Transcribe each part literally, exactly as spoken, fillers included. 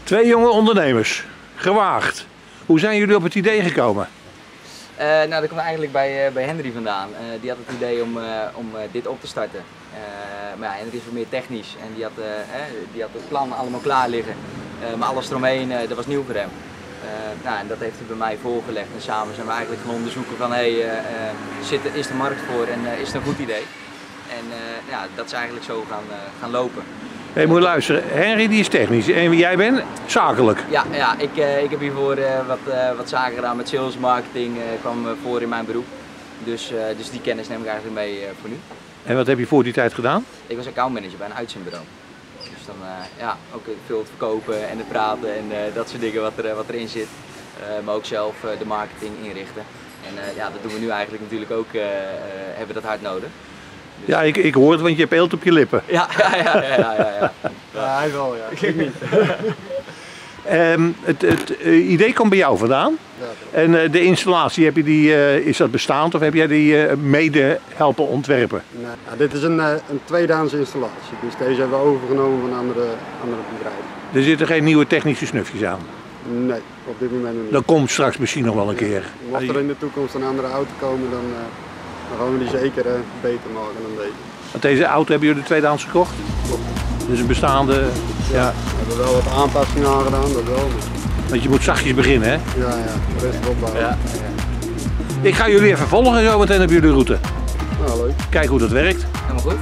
Twee jonge ondernemers, gewaagd. Hoe zijn jullie op het idee gekomen? Uh, nou, dat komt eigenlijk bij, uh, bij Henry vandaan. Uh, die had het idee om, uh, om uh, dit op te starten. Uh, maar ja, Henry is wat meer technisch en die had, uh, eh, die had het plan allemaal klaar liggen. Uh, maar alles eromheen, uh, dat was nieuw voor hem. Uh, nou, en dat heeft hij bij mij voorgelegd en samen zijn we eigenlijk gaan onderzoeken van hey, uh, uh, zit, is er markt voor en uh, is het een goed idee? En uh, ja, dat is eigenlijk zo gaan, uh, gaan lopen. Hé, moet je luisteren, Henry die is technisch en jij bent zakelijk. Ja, ja ik, uh, ik heb hiervoor uh, wat, uh, wat zaken gedaan met sales, marketing, uh, kwam uh, voor in mijn beroep. Dus, uh, dus die kennis neem ik eigenlijk mee uh, voor nu. En wat heb je voor die tijd gedaan? Ik was accountmanager bij een uitzendbureau. Dus dan uh, ja, ook veel het verkopen en het praten en uh, dat soort dingen wat, er, wat erin zit. Uh, maar ook zelf uh, de marketing inrichten. En uh, ja, dat doen we nu eigenlijk natuurlijk ook, uh, uh, hebben we dat hard nodig. Dus... Ja, ik, ik hoor het, want je hebt eelt op je lippen. Ja, ja, ja, ja, ja, ja, ja. Ja, hij wel, ja. Ik niet. um, het, het uh, idee komt bij jou vandaan. Ja, en uh, de installatie, heb je die, uh, is dat bestaand of heb jij die uh, mede helpen ontwerpen? nee. Ja, dit is een, uh, een tweedehands installatie, dus deze hebben we overgenomen van andere, andere bedrijven. Er zitten geen nieuwe technische snufjes aan? Nee, op dit moment nog niet. Dat komt straks misschien nog wel een keer. Ja, mocht er in de toekomst een andere auto komen, dan, uh, dan gaan we die zeker uh, beter maken dan deze. Want deze auto hebben jullie tweedehands gekocht? Klopt. Dus een bestaande... Ja. Ja. We hebben wel wat aanpassingen aangedaan, dat wel. Want je moet zachtjes beginnen, hè? Ja, ja, rustig opbouwen. Ja. Ik ga jullie even volgen zo meteen op jullie route. Nou, leuk. Kijk hoe dat werkt. Helemaal goed.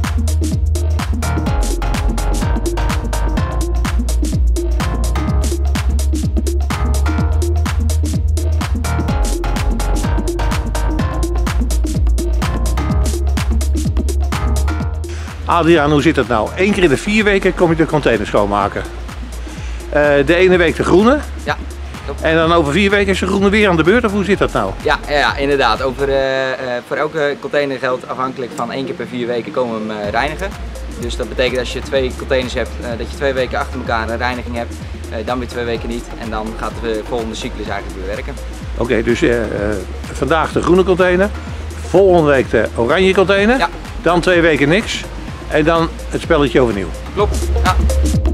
Adriaan, hoe zit het nou? Eén keer in de vier weken kom je de container schoonmaken. Uh, de ene week de groene. Ja, klopt. En dan over vier weken is de groene weer aan de beurt, of hoe zit dat nou? Ja, ja inderdaad. Over, uh, uh, voor elke container geldt afhankelijk van één keer per vier weken komen we hem uh, reinigen. Dus dat betekent als je twee containers hebt, uh, dat je twee weken achter elkaar een reiniging hebt. Uh, dan weer twee weken niet. En dan gaat de volgende cyclus eigenlijk weer werken. Oké, okay, dus uh, uh, vandaag de groene container. Volgende week de oranje container. Ja. Dan twee weken niks. En dan het spelletje overnieuw. Klopt, ja.